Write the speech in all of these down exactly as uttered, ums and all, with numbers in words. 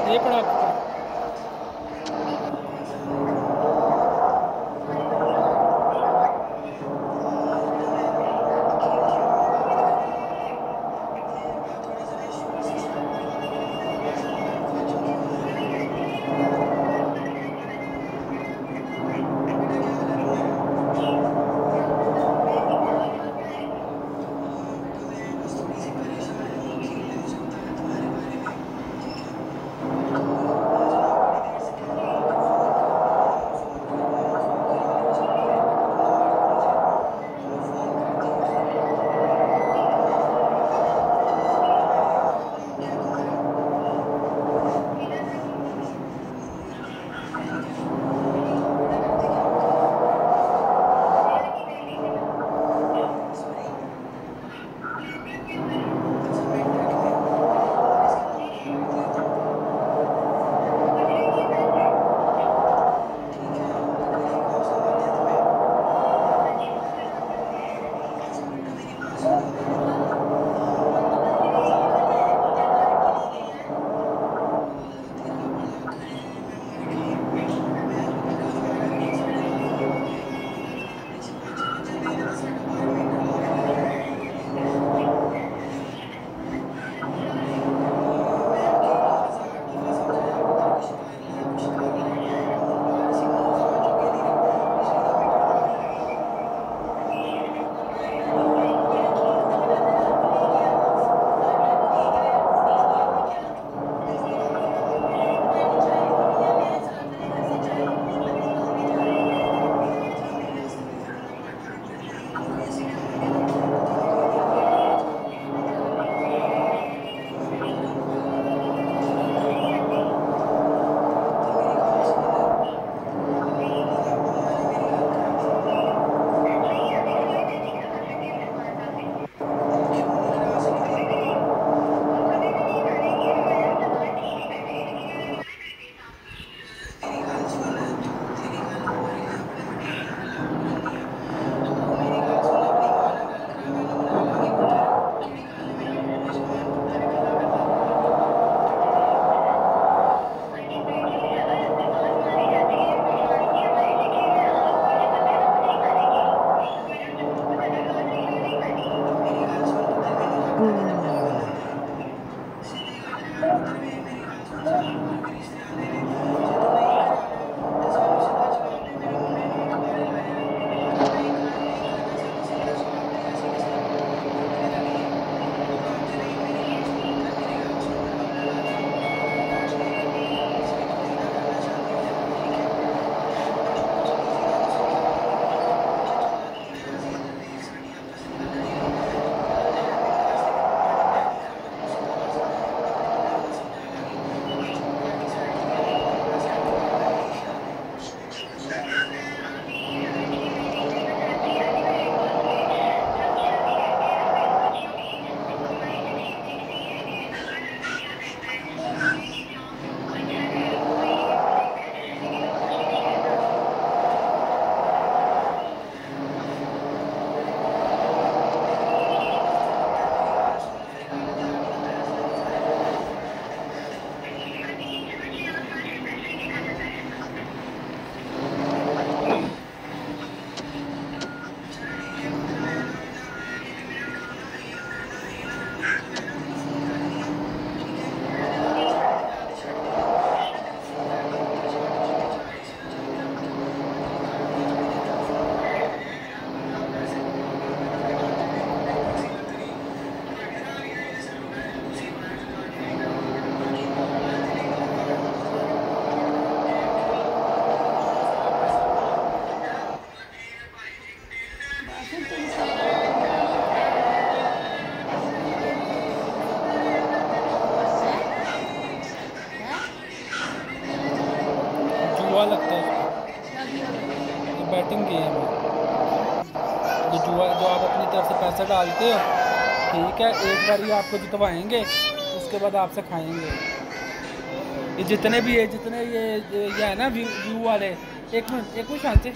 ये पड़ा आपको। जुआ लगता है इसमें, ये बैटिंग गेम है। जो जुआ जो आप अपनी तरफ से पैसा डालते हो, ठीक है, एक बार ये आपको जितवाएंगे, उसके बाद आपसे खाएंगे। ये जितने भी है, जितने ये ये है ना व्यू व्यू वाले, एक मिनट एक मिनट शांति,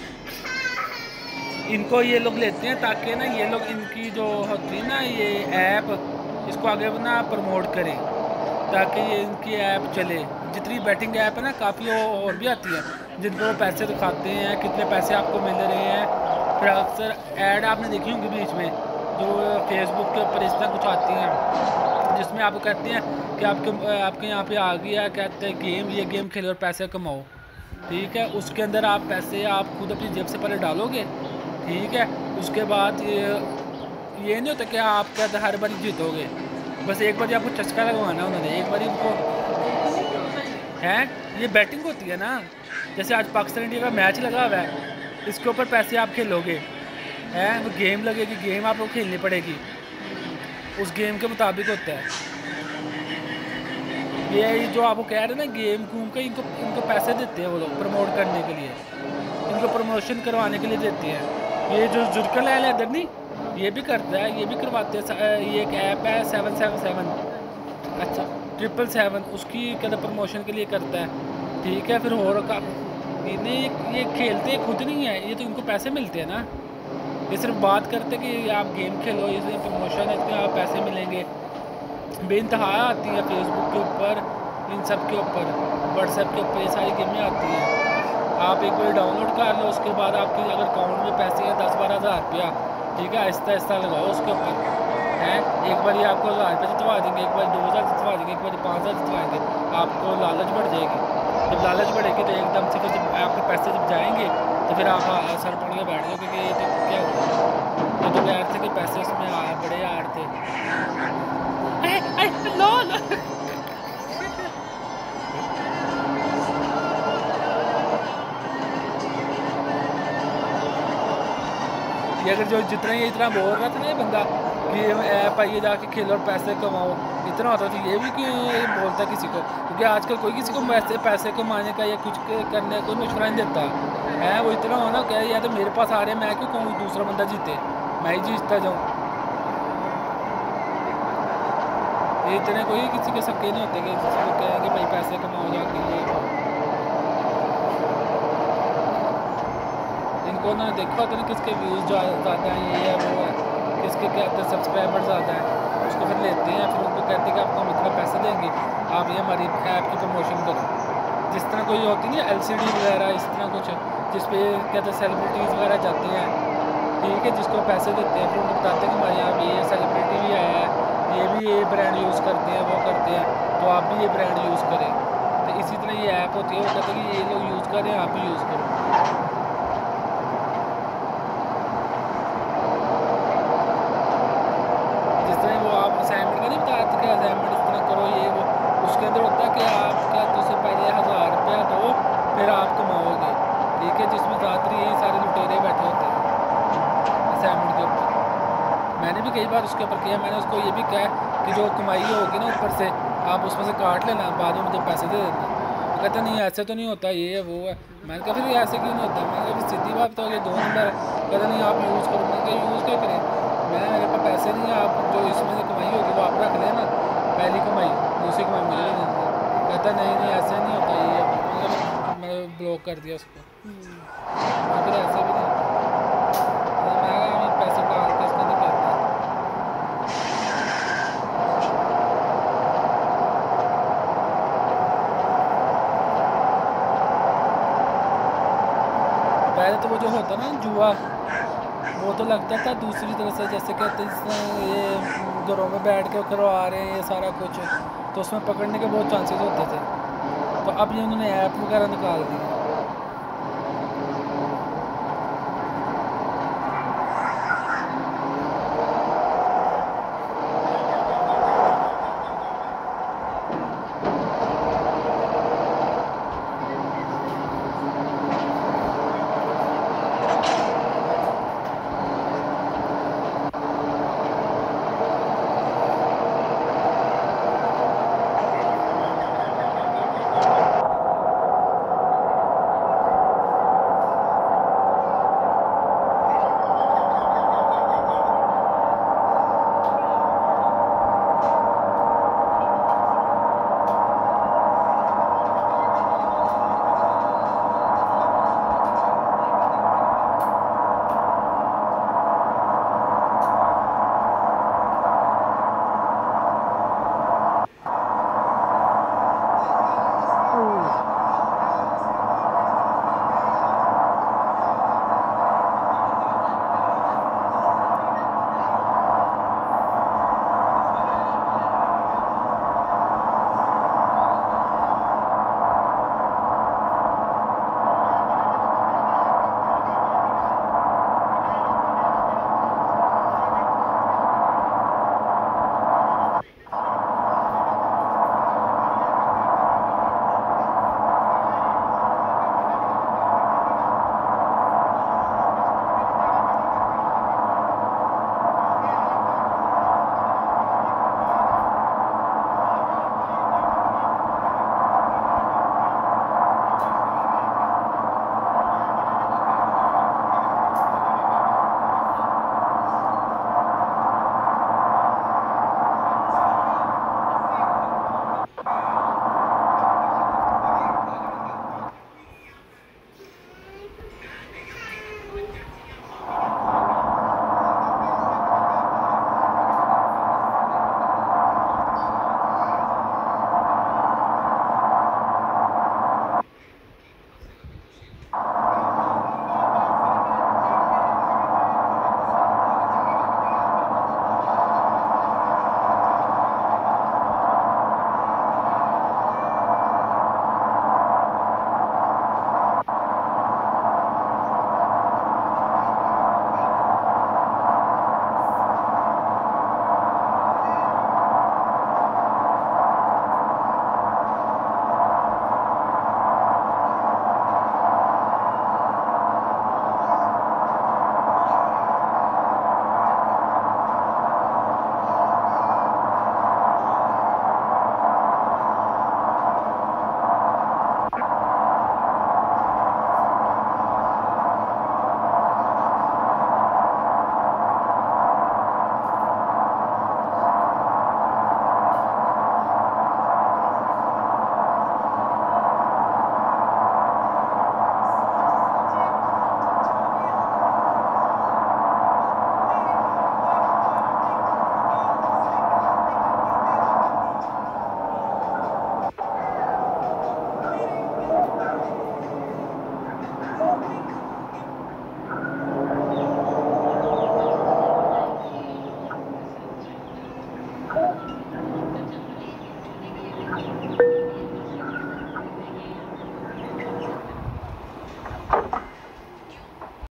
इनको ये लोग लेते हैं ताकि ना ये लोग इनकी जो होती है ना ये ऐप, इसको आगे ना प्रमोट करें। ताकि ये इनकी ऐप चले। जितनी बैटिंग ऐप है ना काफ़ी और भी आती है जिन पर वो पैसे दिखाते हैं, कितने पैसे आपको मिल रहे हैं। फिर अक्सर ऐड आपने देखी होंगी बीच में जो फेसबुक के ऊपर इस तरह कुछ आती हैं जिसमें आपको कहते हैं कि आपके आपके यहाँ पे आ गया कहते हैं गेम, ये गेम खेलो और पैसे कमाओ। ठीक है, उसके अंदर आप पैसे आप खुद अपनी जेब से पहले डालोगे। ठीक है, उसके बाद ये ये नहीं होता कि आप क्या हर बार जीतोगे, बस एक बार आपको चस्का लगवाना उन्होंने, एक बार उनको है। ये बैटिंग होती है ना, जैसे आज पाकिस्तान इंडिया का मैच लगा हुआ है, इसके ऊपर पैसे आप खेलोगे हैं, वो गेम लगेगी, गेम आपको खेलनी पड़ेगी, उस गेम के मुताबिक होता है। ये जो आपको कह रहे हैं ना गेम घूम के इनको इनको पैसे देते हैं वो लोग प्रमोट करने के लिए, इनको प्रमोशन करवाने के लिए देते हैं। ये जो जुर्कल है इधर नहीं, ये भी करता है, ये भी करवाते हैं। ये एक ऐप है सेवन सेवन सेवन, अच्छा ट्रिपल सेवन, उसकी कहते प्रमोशन के लिए करता है। ठीक है, फिर और का इन्हें ये खेलते खुद नहीं है, ये तो इनको पैसे मिलते हैं ना। ये सिर्फ बात करते कि आप गेम खेलो, इसमें प्रमोशन है, इसमें आप पैसे मिलेंगे। बेइंतहा आती है फेसबुक के ऊपर, इन सब के ऊपर, व्हाट्सएप के ऊपर, ये सारी गेमें आती हैं। आप एक बार डाउनलोड कर लो, उसके बाद आपके अगर अकाउंट में पैसे हैं दस बारह हज़ार रुपया, ठीक है, आहिस्ता आहिस्ता लगाओ उसके ऊपर हैं। एक बार ये आपको हज़ार रुपये जितवा देंगे, एक बार दो हज़ार जितवा देंगे, एक बार पाँच हज़ार जितवाएंगे, आपको लालच बढ़ जाएगी। जब लालच बढ़ेगी तो एकदम से फिर जब आपके पैसे जब जाएंगे तो फिर आप सर पकड़ के बैठ जाओगे कि ये तो क्या हुआ, ये तो कह रहे थे कि पैसे उसमें आ बड़े आ रहे थे। ये अगर जो जितना ये इतना बोल रहा था ना ये बंदा कि ऐप आइए जाके खेलो और पैसे कमाओ, इतना होता तो ये भी क्यों बोलता किसी को, क्योंकि आजकल कोई किसी को पैसे पैसे कमाने का या कुछ करने कोई मशवरा नहीं देता है। वो इतना होना क्या या तो मेरे पास आ रहे हैं, मैं क्यों कहूँ दूसरा बंदा जीते, मैं ही जीतता जाऊँ। ये इतने कोई किसी के सक्के नहीं होते कि किसी को कहें कि भाई पैसे कमाओ जाके। ये इनको ना देखा होता ना किसके व्यूज़ ज़्यादा हैं, ये है वो है, किसके क्या कहते हैं सब्सक्राइबर ज़्यादा है, उसको फिर लेते हैं, फिर उनको कहते हैं कि आपको हम इतना पैसे देंगे, आप ये हमारी ऐप की प्रमोशन करो। जिस तरह कोई होती नहीं एल सी डी वगैरह, इस तरह कुछ जिस पे कहते हैं सेलिब्रिटीज़ वगैरह जाते हैं, ठीक है, जिसको पैसे देते हैं, फिर उनको बताते हैं कि हमारे यहाँ भी ये सेलिब्रिटी भी आया है, ये भी ये ब्रांड यूज़ करते हैं, वो करते हैं, तो आप भी ये ब्रांड यूज़ करें। तो इसी तरह ये ऐप होती है, वो कहते हैं कि ये लोग यूज़ करें, आप भी यूज़ करो। जिस तरह वो आप असाइनमेंट का नहीं बताते कि असाइनमेंट इस तरह करो, ये वो उसके अंदर होता है कि आप क्या तो उससे पहले हज़ार रुपया दो फिर आप कमाओगे। ठीक है, जिसमें ज़्यादातर यही सारे लुटेरे बैठे होते हैं असाइनमेंट के ऊपर। मैंने भी कई बार उसके ऊपर किया, मैंने उसको ये भी कहा कि जो कमाई होगी ना ऊपर से आप उसमें से काट लेना, बाद में मुझे पैसे दे देना। तो कहता नहीं ऐसे तो नहीं होता, ये है वो है। मैंने कहा फिर ऐसे क्यों नहीं होता, मैंने कहा सीधी बात तो ये दो नंबर। कहता नहीं आप यूज़ करो, मैंने कहा यूज़ क्या करें, मैं मेरे पास पैसे नहीं है, आप जो इसमें से कमाई होगी वो आप रख लेना, पहली कमाई दूसरी कमाई मुझे ले देना। कहता नहीं नहीं ऐसे नहीं होता, ये मतलब मैंने ब्लॉक कर दिया उसको। फिर ऐसे भी नहीं, मैं पैसे डाल के इसका नहीं करता। पहले तो वो जो होता ना जुआ, वो तो लगता था दूसरी तरह से, जैसे कहते ये घरों में बैठ के करवा रहे हैं ये सारा कुछ, तो उसमें पकड़ने के बहुत चांसेस होते थे। तो अब ये उन्होंने ऐप वगैरह निकाल दी।